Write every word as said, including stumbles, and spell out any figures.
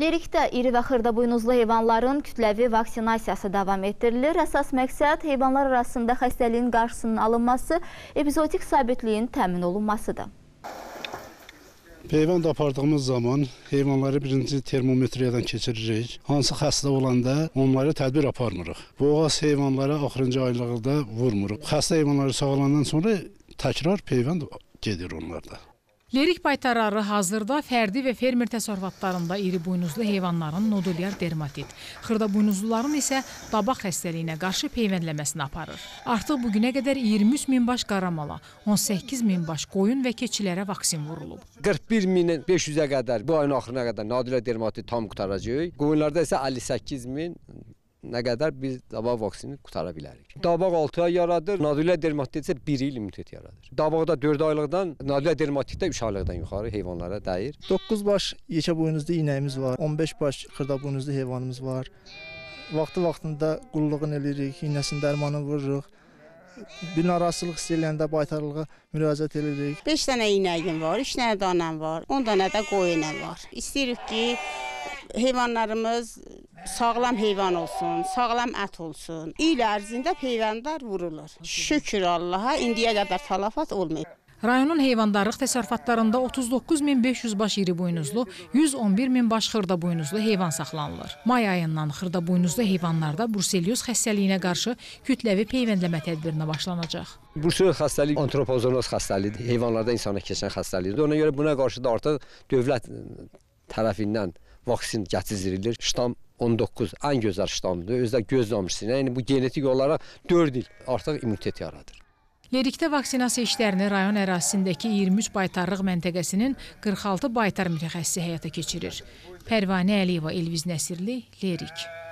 Lerikdə iri və xırdabuynuzlu heyvanların kütləvi vaksinasiyası davam etdirilir. Əsas məqsəd heyvanlar arasında xəstəliyin qarşısının alınması, epizotik sabitliyin təmin olunmasıdır. Peyvənd apardığımız zaman heyvanları birinci termometriyadan keçiririk. Hansı xəstə olanda onları tədbir aparmırıq. Boğaz heyvanlara axırıncı aylıqda vurmuruq. Xəstə heyvanları sağlandan sonra təkrar peyvənd gedir onlarda. Lerik baytarları hazırda fərdi və fermer təsərrüfatlarında iri buynuzlu heyvanların nodulyar dermatit, xırdabuynuzluların isə dabaq xəstəliyinə qarşı peyvəndləməsini aparır. Artıq bugünə qədər iyirmi üç min baş qaramala, on səkkiz min baş qoyun və keçilərə vaksin vurulub. qırx bir min beş yüzə qədər bu ayın axırına qədər nodulyar dermatit tam qutaracaq. Qoyunlarda isə əlli səkkiz min nə qədər biz dabaq vaksini qutara bilərik. Dabaq altı ay yaradır, nodulyar dermatit isə bir il immunitet yaradır. Dabaqda dörd aylıqdan, nodulyar dermatitdə üç aylıqdan yuxarı heyvanlara dəyir. doqquz baş yekə buynuzlu inəyimiz var, on beş baş xırdabuynuzlu heyvanımız var. Vaxtı-vaxtında qulluğunu eləyirik, iynəsinin dərmanı vururuq. Bir narazılıq hiss eləyəndə baytarlığa müraciət edirik. beş dənə inəyim var, üç dənə danam var, on dənə də qoyunum var. İstəyirik ki, heyvanlarımız sağlam heyvan olsun, sağlam ət olsun. İl ərzində peyvəndlər vurulur. Şükür Allaha, indiyə qədər talafat olmayıb. Rayonun heyvandarlıq təsərrüfatlarında otuz doqquz min beş yüz baş iri buynuzlu, yüz on bir min baş xırdabuynuzlu heyvan saxlanılır. May ayından xırdabuynuzlu heyvanlarda bruselyoz xəstəliyinə qarşı kütləvi peyvəndləmə tədbirinə başlanacaq. Bruselyoz xəstəliyi antropozonoz xəstəliyidir, heyvanlarda insana keçən xəstəlikdir. Ona görə buna qarşı da artıq dövlət tərəfindən vaksin gətirilir. Ştam on doqquz ən gözəl ştamdır. Özdə göz damcısıyla, yəni bu genetik olaraq dörd il artıq immunitet yaradır. Lerikdə vaksinasiya işlərini rayon ərazisindəki iyirmi üç baytarlıq məntəqəsinin qırx altı baytar mütəxəssisi həyata keçirir. Pərvanə Əliyeva, Elviz Nəsirli, Lerik.